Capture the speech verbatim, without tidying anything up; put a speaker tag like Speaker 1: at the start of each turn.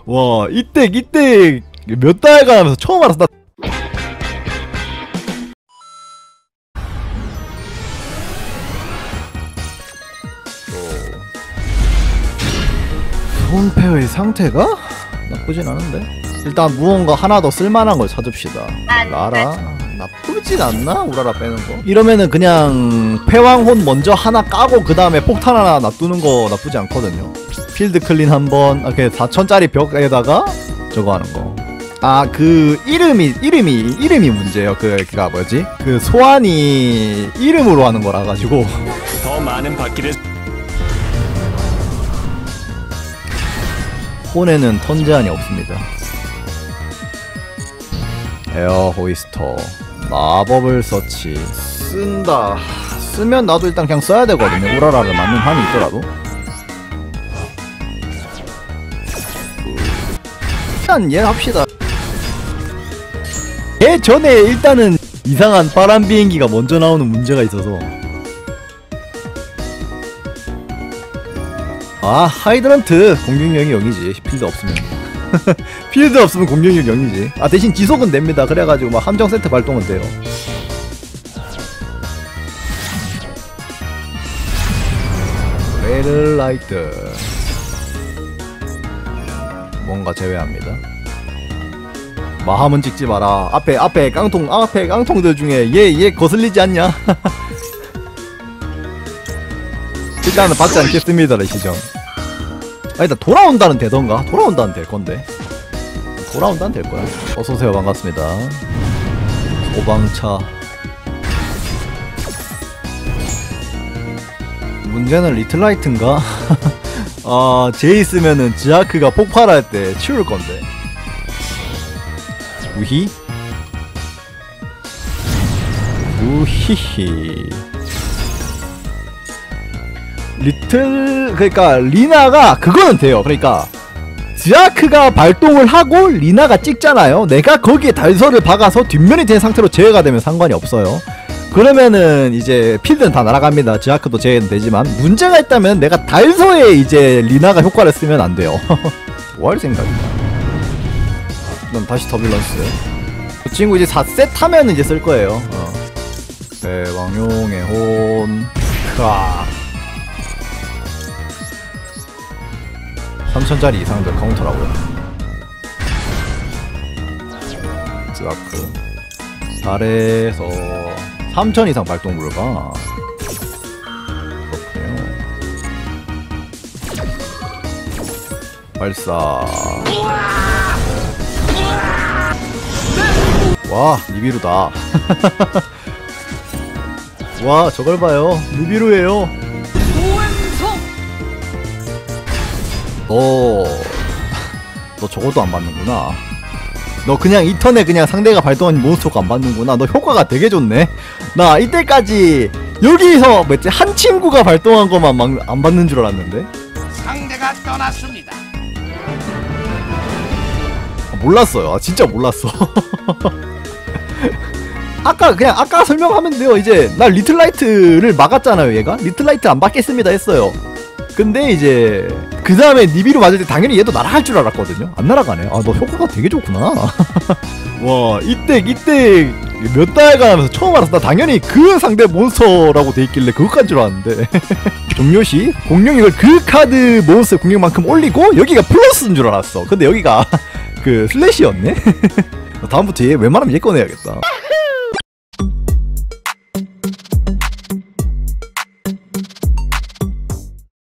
Speaker 1: 와 이때 이때 몇 달간 하면서 처음 알았어. 나 손페어의 상태가 나쁘진 않은데 일단 무언가 하나 더 쓸만한 걸 찾읍시다. 라라 나쁘진 않나? 우라라 빼는 거 이러면은 그냥 패왕혼 먼저 하나 까고 그 다음에 폭탄 하나 놔두는 거 나쁘지 않거든요. 필드 클린 한번 이렇게 사천짜리 벽에다가 저거 하는 거. 아 그 이름이 이름이 이름이 문제예요. 그 그가 뭐지? 그 소환이 이름으로 하는 거라 가지고
Speaker 2: 더 많은 바퀴를
Speaker 1: 혼에는 턴 제한이 없습니다. 에어 호이스터 마법을 서치 쓴다. 쓰면 나도 일단 그냥 써야 되거든요. 우라라를 맞는 한이 있더라도. 일단 얘 합시다. 얘 전에 일단은 이상한 바람 비행기가 먼저 나오는 문제가 있어서. 아 하이드런트 공격력이 영이지. 필드 없으면 필드 없으면 공격력 영이지. 아 대신 지속은 됩니다. 그래가지고 막 함정 세트 발동은 돼요. 레드라이트 뭔가 제외합니다. 마함은 찍지 마라. 앞에 앞에 깡통 앞에 깡통들 중에 얘 얘 거슬리지 않냐? 일단은 받지 않겠습니다. 레시전. 아 일단 돌아온다는 되던가? 돌아온다는 될 건데. 돌아온다는 될 거야. 어서오세요. 반갑습니다. 오방차. 문제는 리틀라이트인가? 아, 쟤 있으면은 지아크가 폭발할 때 치울 건데. 우히? 우히히. 리틀 그러니까 리나가 그거는 돼요. 그러니까 지아크가 발동을 하고 리나가 찍잖아요. 내가 거기에 달서를 박아서 뒷면이 된 상태로 제외가 되면 상관이 없어요. 그러면은 이제 필드는 다 날아갑니다. 지아크도 제외는 되지만 문제가 있다면 내가 달서에 이제 리나가 효과를 쓰면 안 돼요. 뭐 할 생각이야? 난 다시 더빌런스. 그 친구 이제 사 셋 하면 이제 쓸 거예요. 어. 대왕용의 혼. 크아. 삼천짜리 이상들 카운터라고요. 지아크. 달에서 삼천 이상 발동 불가. 그렇군요. 발사. 와 니비루다. 와 저걸 봐요. 니비루예요. 너, 너 저것도 안 받는구나. 너 그냥 이 턴에 그냥 상대가 발동한 몬스터가 안 받는구나. 너 효과가 되게 좋네. 나 이때까지 여기서 뭐지 한 친구가 발동한 것만 막 안 받는 줄 알았는데.
Speaker 3: 상대가 떠났습니다.
Speaker 1: 아, 몰랐어요. 아, 진짜 몰랐어. 아까 그냥 아까 설명하면 돼요. 이제 나 리틀라이트를 막았잖아요. 얘가 리틀라이트 안 받겠습니다 했어요. 근데 이제 그 다음에 니비루 맞을 때 당연히 얘도 날아갈 줄 알았거든요. 안 날아가네. 아 너 효과가 되게 좋구나. 와 이때 이때 몇 달간 하면서 처음 알았어. 나 당연히 그 상대 몬스터라고 돼있길래 그것까지 줄 알았는데. 종료시 공룡력을 그 카드 몬스터 공격만큼 올리고 여기가 플러스인 줄 알았어. 근데 여기가 그 슬래시였네. 다음부터 얘 웬만하면 얘 꺼내야겠다.